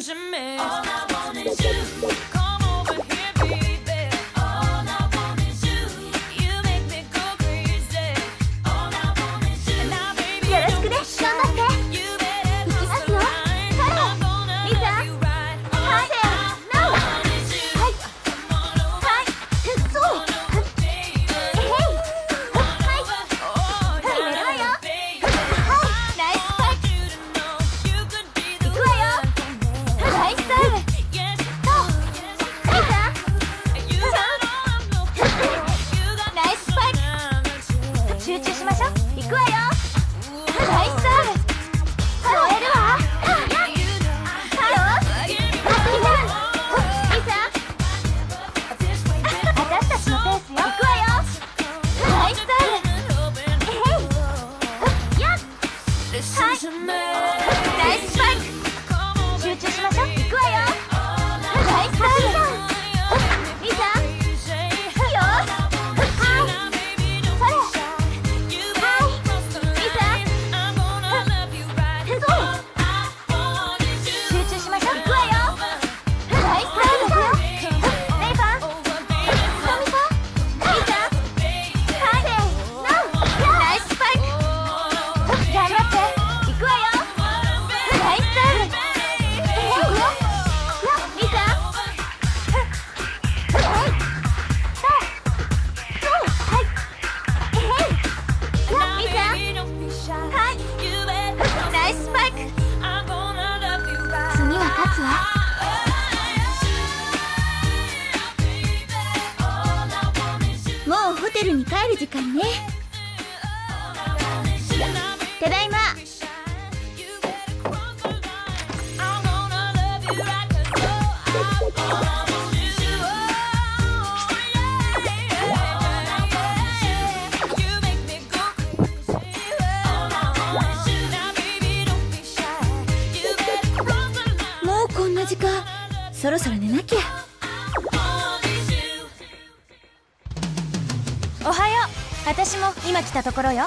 to me. All I want is you. Come over here, baby. All I want is you. You make me go crazy. All I want is you. Now, baby, よろしくね。頑張って。 you better いきますよ。 I'm gonna リサ love you right. はいでナオはい Come on over. はいそうはいはい寝るわよはいナイスパイク行くわよナイスサーブそうリサナイスパイク集中しましょう行くわよナイスサーブ超えるわ私たちのペースよ行くわよナイスサーブやっナイススパイク集中しましょう行くわよナイスサーブリサよしはいそれはいリサそう集中しましょう行くわよナイスサーブレイファンナイススパイク頑張って行くわよナイスサーブリサそうはいリサはいナイススパイク次は勝つわもうホテルに帰る時間ねただいまもうこんな時間そろそろ寝なきゃおはよう。私も今来たところよ。